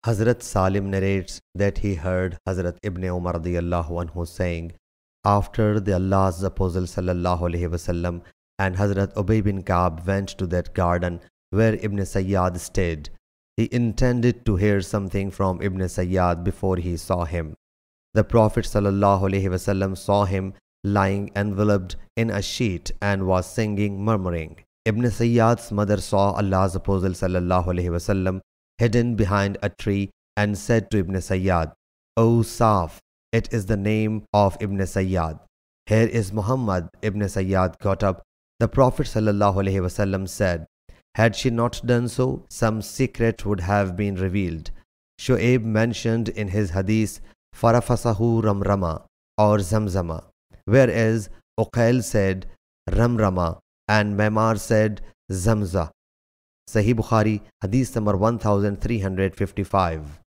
Hazrat Salim narrates that he heard Hazrat Ibn Umar radiyallahu anhu saying, after the Allah's Apostle sallallahu alaihi wasallam and Hazrat Ubay bin Ka'b went to that garden where Ibn Sayyad stayed, he intended to hear something from Ibn Sayyad before he saw him. The Prophet sallallahu alaihi wasallam saw him lying enveloped in a sheet and was singing, murmuring. Ibn Sayyad's mother saw Allah's Apostle sallallahu alaihi wasallam hidden behind a tree and said to Ibn Sayyad, O Saf, it is the name of Ibn Sayyad. Here is Muhammad. Ibn Sayyad got up. The Prophet sallallahu alaihi wasallam said, had she not done so, some secret would have been revealed. Shu'aib mentioned in his Hadith, Farafasahu Ramrama or Zamzama, whereas Uqail said Ramrama and Maimar said Zamza. Sahih Bukhari, Hadith number 1355.